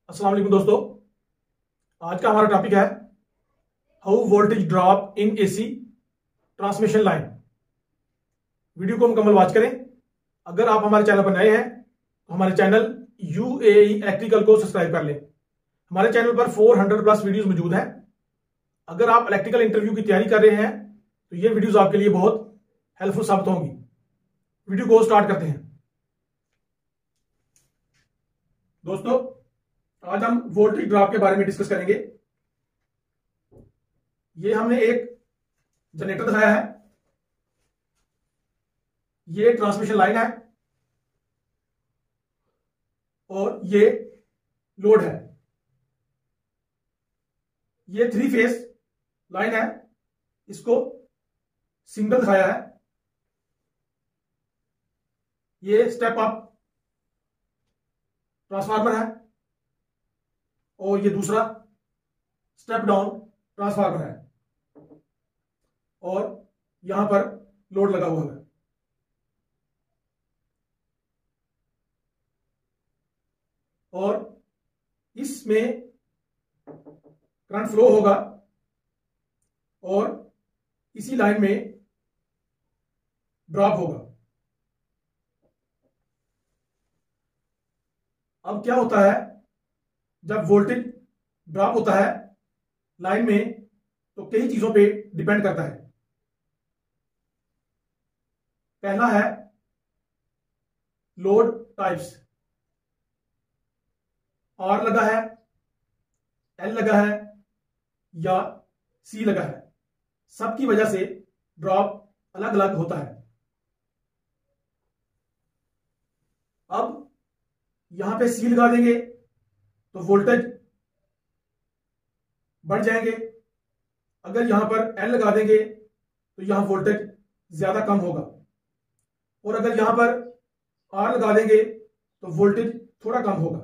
अस्सलाम वालेकुम दोस्तों। आज का हमारा टॉपिक है how voltage drop in AC transmission line. Video को मुकम्मल वॉच करें। अगर आप हमारे चैनल पर नए हैं तो हमारे चैनल UAE इलेक्ट्रिकल को सब्सक्राइब कर लें। हमारे चैनल पर 400 प्लस वीडियोस मौजूद हैं। अगर आप इलेक्ट्रिकल इंटरव्यू की तैयारी कर रहे हैं तो ये वीडियोस आपके लिए बहुत हेल्पफुल साबित होंगी। वीडियो को स्टार्ट करते हैं। दोस्तों, आज हम वोल्टेज ड्रॉप के बारे में डिस्कस करेंगे। ये हमने एक जनरेटर दिखाया है, ये ट्रांसमिशन लाइन है और ये लोड है। ये 3 फेज लाइन है, इसको सिंगल दिखाया है। ये स्टेप अप ट्रांसफार्मर है और ये दूसरा स्टेप डाउन ट्रांसफार्मर है और यहां पर लोड लगा हुआ है। और इसमें करंट फ्लो होगा और इसी लाइन में ड्रॉप होगा। अब क्या होता है, जब वोल्टेज ड्रॉप होता है लाइन में तो कई चीजों पे डिपेंड करता है। पहला है लोड टाइप्स। R लगा है, L लगा है या C लगा है, सबकी वजह से ड्रॉप अलग अलग होता है। अब यहां पे C लगा देंगे तो वोल्टेज बढ़ जाएंगे। अगर यहां पर L लगा देंगे तो यहां वोल्टेज ज्यादा कम होगा और अगर यहां पर R लगा देंगे तो वोल्टेज थोड़ा कम होगा।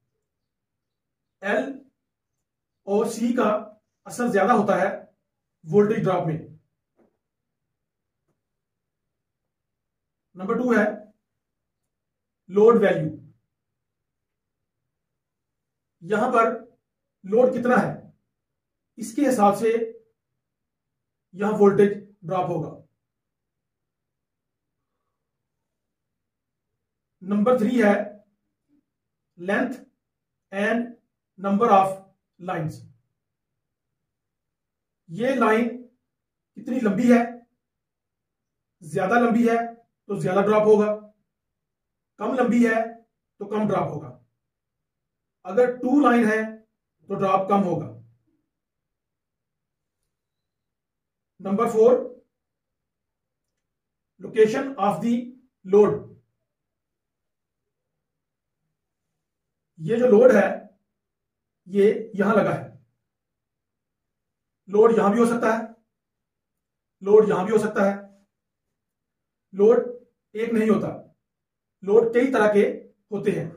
L और C का असर ज्यादा होता है वोल्टेज ड्रॉप में। नंबर 2 है लोड वैल्यू। यहां पर लोड कितना है इसके हिसाब से यहां वोल्टेज ड्रॉप होगा। नंबर 3 है length and number of lines. ये लाइन कितनी लंबी है, ज्यादा लंबी है तो ज्यादा ड्रॉप होगा, कम लंबी है तो कम ड्रॉप होगा। अगर 2 लाइन है तो ड्रॉप कम होगा। Number 4 location of the load. ये जो लोड है ये यहां लगा है। लोड यहां भी हो सकता है, लोड यहां भी हो सकता है। लोड एक नहीं होता, लोड कई तरह के होते हैं।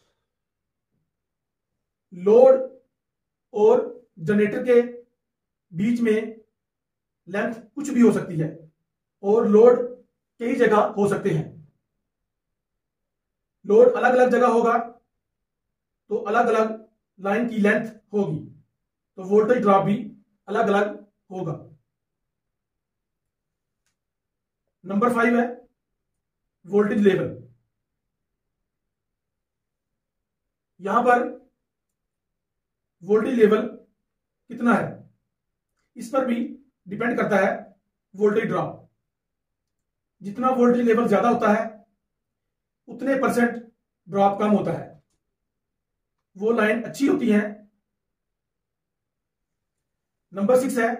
लोड और जनरेटर के बीच में लेंथ कुछ भी हो सकती है और लोड कई जगह हो सकते हैं। लोड अलग अलग जगह होगा तो अलग अलग लाइन की लेंथ होगी, तो वोल्टेज ड्रॉप भी अलग अलग होगा। नंबर 5 है वोल्टेज लेवल। यहां पर वोल्टेज लेवल कितना है इस पर भी डिपेंड करता है वोल्टेज ड्रॉप। जितना वोल्टेज लेवल ज्यादा होता है उतने % ड्रॉप कम होता है। वो लाइन अच्छी होती है। नंबर 6 है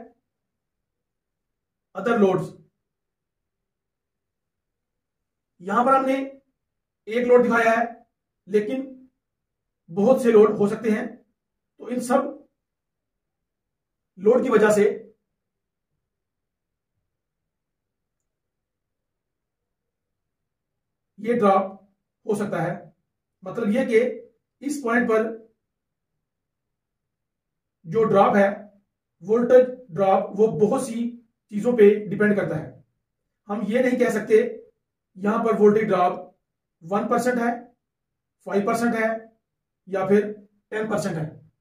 अदर लोड्स। यहां पर हमने एक लोड दिखाया है लेकिन बहुत से लोड हो सकते हैं, तो इन सब लोड की वजह से ये ड्रॉप हो सकता है। मतलब यह कि इस पॉइंट पर जो ड्रॉप है वोल्टेज ड्रॉप वो बहुत सी चीजों पे डिपेंड करता है। हम ये नहीं कह सकते यहां पर वोल्टेज ड्रॉप 1% है, 5% है या फिर 10% है।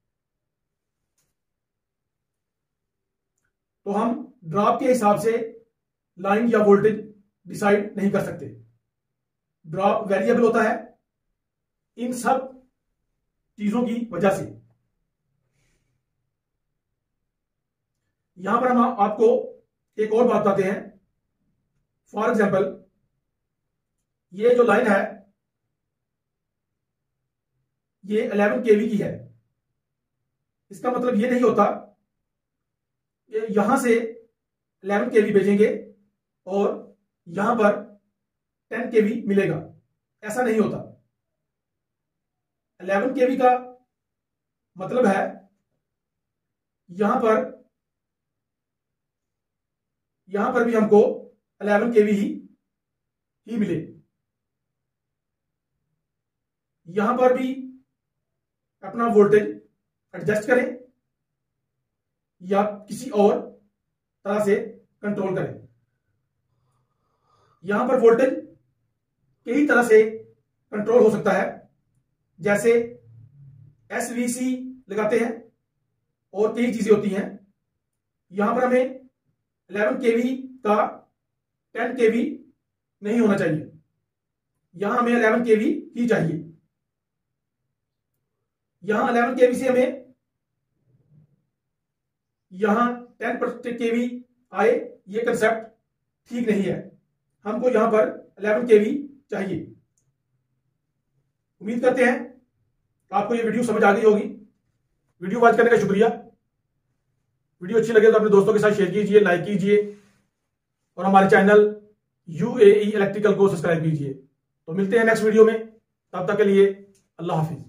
तो हम ड्रॉप के हिसाब से लाइन या वोल्टेज डिसाइड नहीं कर सकते। ड्रॉप वेरिएबल होता है इन सब चीजों की वजह से। यहां पर हम आपको एक और बात बताते हैं। फॉर एग्जाम्पल, ये जो लाइन है ये 11 kV की है। इसका मतलब ये नहीं होता कि यहां से 11 kV भेजेंगे और यहां पर 10 kV मिलेगा, ऐसा नहीं होता। 11 kV का मतलब है यहां पर भी हमको 11 kV ही मिले, यहां पर भी अपना वोल्टेज एडजस्ट करें या किसी और तरह से कंट्रोल करें। यहां पर वोल्टेज कई तरह से कंट्रोल हो सकता है, जैसे SVC लगाते हैं और कई चीजें होती हैं। यहां पर हमें 11 kV का 10 kV नहीं होना चाहिए, यहां हमें 11 kV ही चाहिए। यहां 11 kV से हमें यहां 10% kV आए, ये कंसेप्ट ठीक नहीं है। हमको यहां पर 11 kV चाहिए। उम्मीद करते हैं आपको ये वीडियो समझ आ गई होगी। वीडियो वॉच करने का शुक्रिया। वीडियो अच्छी लगे तो अपने दोस्तों के साथ शेयर कीजिए, लाइक कीजिए और हमारे चैनल UAE इलेक्ट्रिकल को सब्सक्राइब कीजिए। तो मिलते हैं नेक्स्ट वीडियो में, तब तक के लिए अल्लाह हाफिज।